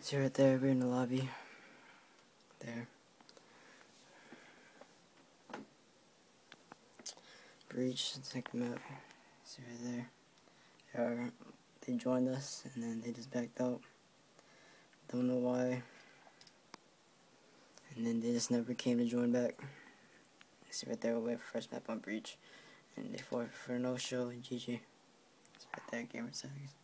See right there, we're in the lobby. There. Breach, check them out. See right there. They joined us and then they just backed out. Don't know why. And then they just never came to join back. See right there, we went for first map on Breach. And they fought for no show. GG. It's right there, gamer tags.